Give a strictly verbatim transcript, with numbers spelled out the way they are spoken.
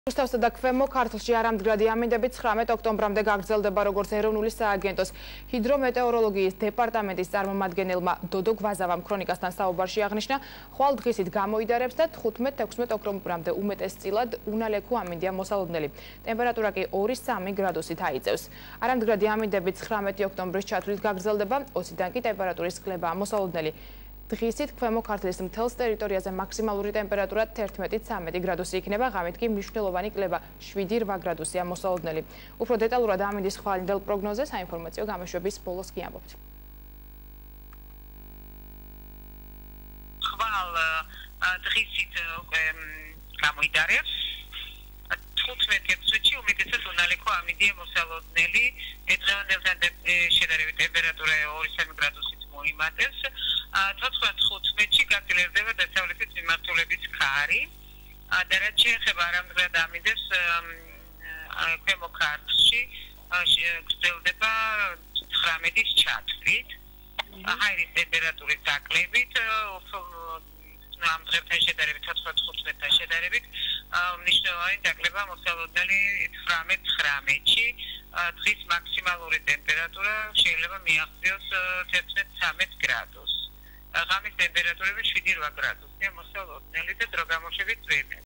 რუსთავსა და ქვემო ქართლში არამდგრადი ამინდები ცხრამეტ ოქტომბრამდე გაგრძელდება, როგორც ეროვნული სააგენტოს ჰიდრომეტეოროლოგიის დეპარტამენტის წარმომადგენელმა დოდო გვაზავამ ქრონიკასთან საუბარში აღნიშნა, ხვალ დღისით გამოიდარებს და თხუთმეტ-ექვსმეტ ოქტომბრამდე უმეტესწილად უნალექო ამინდია მოსალოდნელი. ტემპერატურა კი ორი სამი გრადუსით აიწევს. არამდგრადი ამინდები ცხრამეტი ოქტომბრის ჩათვლით გაგრძელდება, ოციდან კი ტემპერატურის კლებაა მოსალოდნელი. დღისით ქვემო ქართლის მთელს ტერიტორიაზე მაქსიმალური ტემპერატურა თერთმეტი ცამეტი გრადუსი იქნება, ღამით კი მნიშვნელოვანი კლება შვიდი რვა გრადუსია მოსალოდნელი. უფრო დეტალურად ამინდის ხვალინდელ პროგნოზზე საინფორმაციო გამოშვების ბოლოს კი ამბობთ. ხვალ დღისით გამოიდარებს თხუთმეტ ექვსმეტში უმეტესად უნალექო ამინდია მოსალოდნელი. დღევანდელთან შედარებით ტემპერატურა ორი სამი გრადუსით მოიმატებს. თხუთმეტში გაგრძელდება დასავლეთის მიმართულების ქარი და რაც შეეხება არამდგრად ამინდებს ქვემო ქართლში გრძელდება ცხრამეტის ჩათვლით, ჰაერის ტემპერატურის დაკლებით, ამ დღესთან შედარებით თხუთმეტთან შედარებით მნიშვნელოვანი დაკლება მოსალოდნელი ცხრამეტ ცხრამეტში. დღის მაქსიმალური ტემპერატურა შეიძლება მიაღწიოს თერთმეტ ცამეტ გრადუსს. ღამის ტემპერატურები შვიდი რვა გრადუსია მოსალოდნელი და დრო გამოშვების წვიმები.